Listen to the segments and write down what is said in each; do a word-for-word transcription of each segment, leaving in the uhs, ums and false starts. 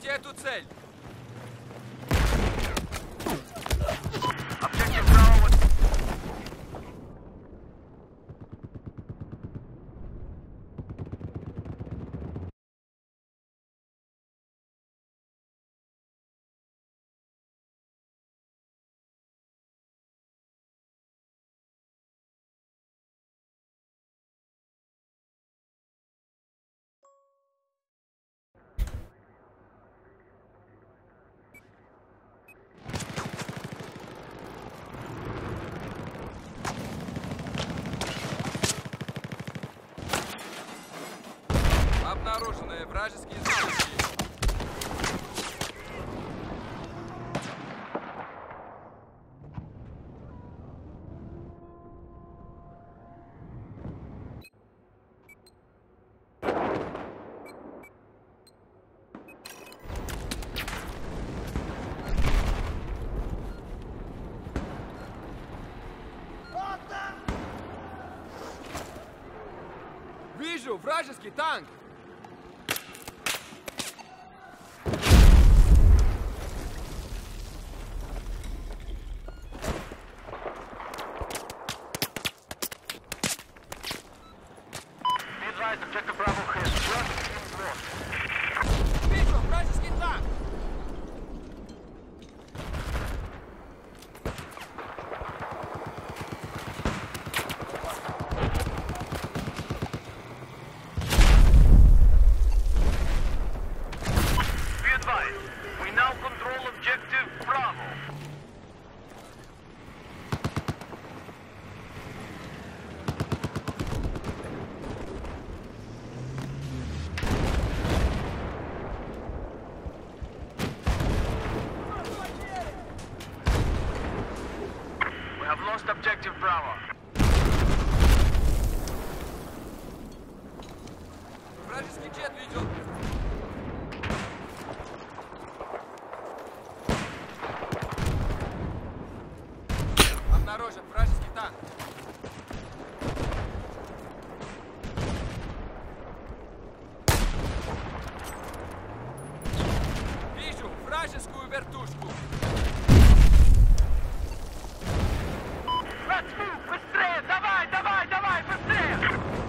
Держите эту цель! Objective Bravo. Обнаружены вражеские звуки. Вижу вражеский танк! Objective Bravo has just been lost. Вижу вражеский танк! Be advised, we now control Objective Bravo. We have lost Objective Bravo. Вражеский джет ведет! Обнаружен вражеский танк! Вижу вражескую вертушку! Let's move! Быстрее! Давай, давай, давай, быстрее!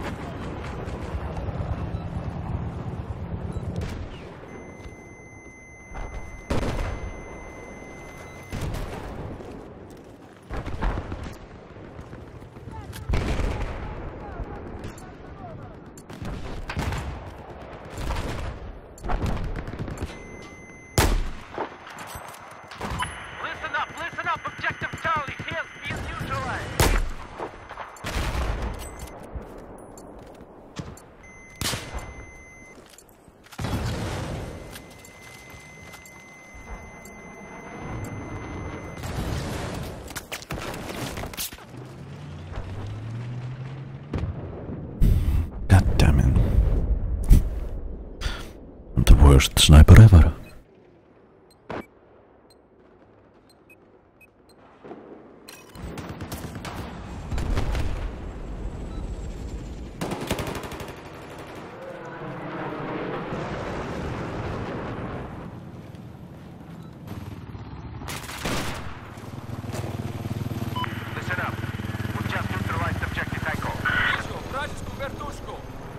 Listen up, listen up! Objective Charlie has been neutralized! God damn it. I'm the worst sniper ever. Listen up. We've just neutralized Objective Echo. Вижу вражескую вертушку!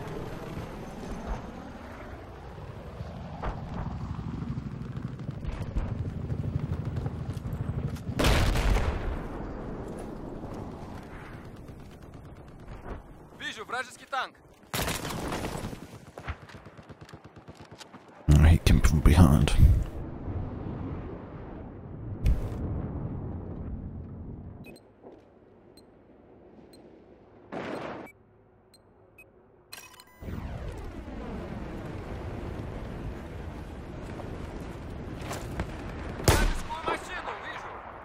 Вижу вражеский танк! He came from behind. Вражескую машину вижу!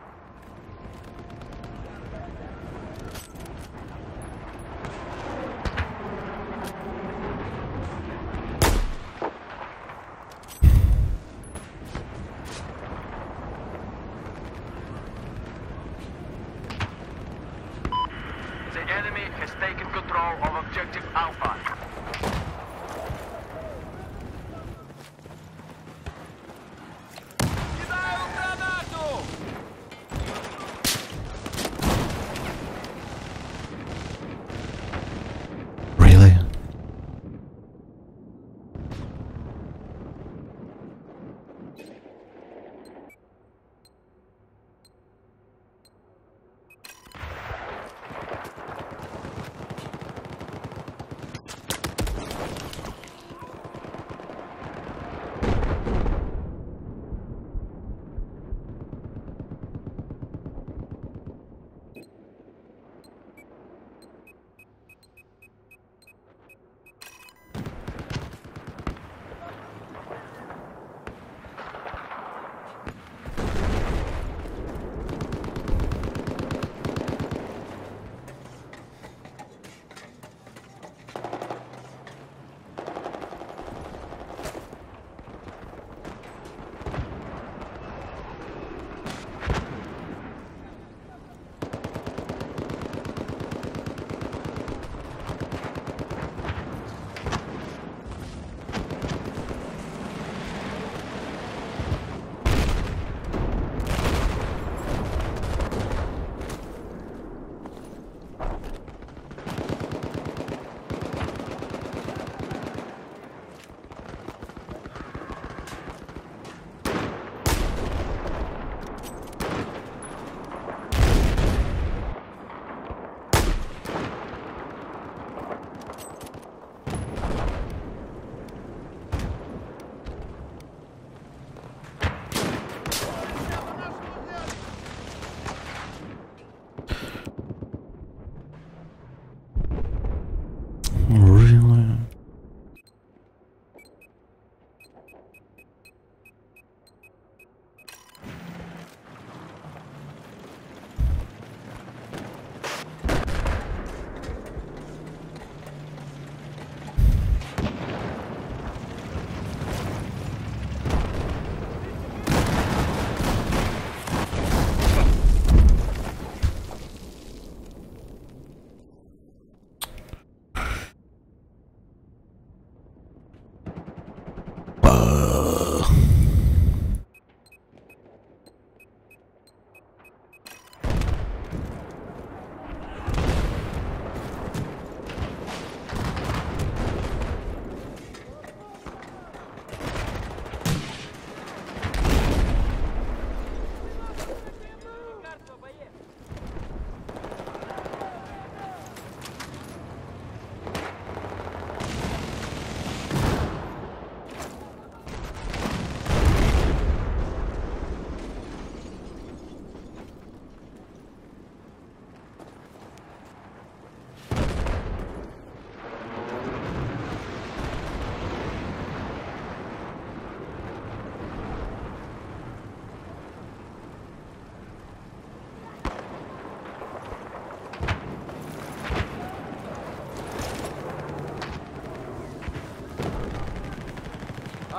The enemy has taken control of Objective Alpha.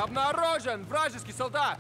Обнаружен вражеский солдат!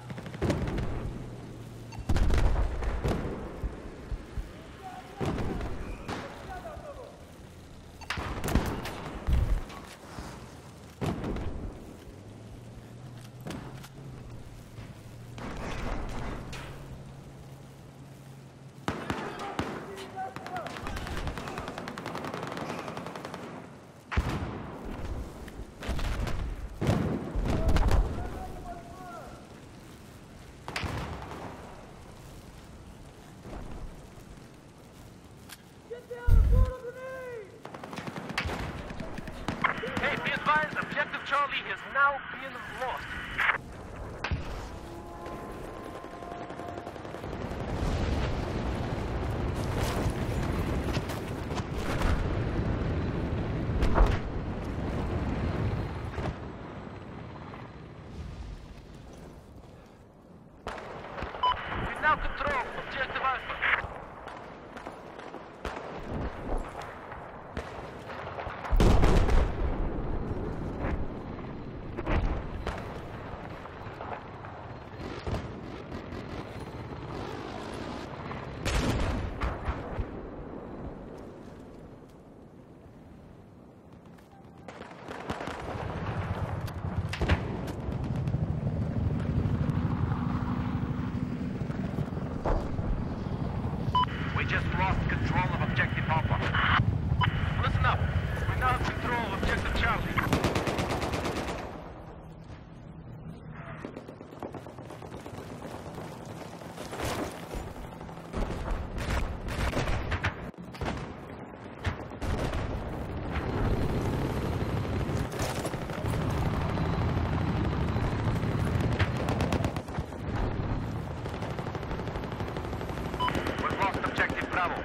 Hey, be advised, objective Charlie is now being lost. We now control objective Alpha. We just lost control of objective Alpha. Listen up. We now have control of objective Charlie. We've lost objective Bravo.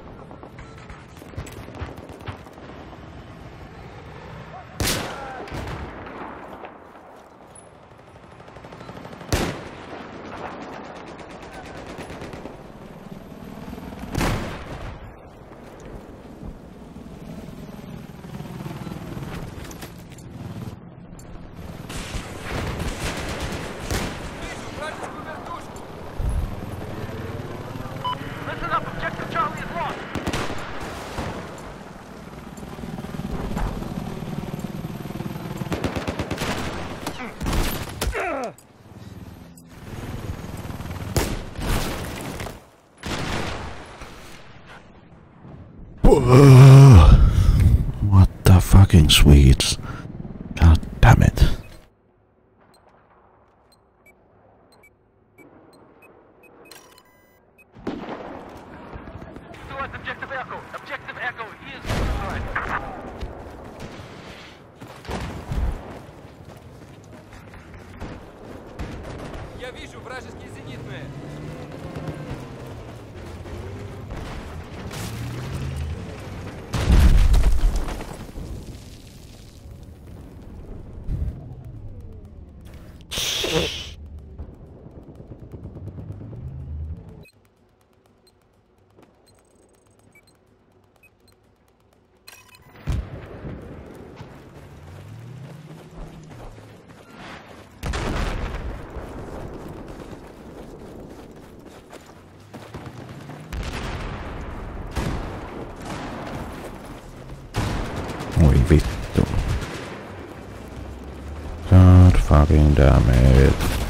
Вижу вражескую вертушку! Listen up, objective Charlie is lost. Whoa. What the fucking Swedes? God damn it. Towards objective Echo. Objective Echo is destroyed. Я вижу вражеские зенитные! Oi vittu. God fucking damn it.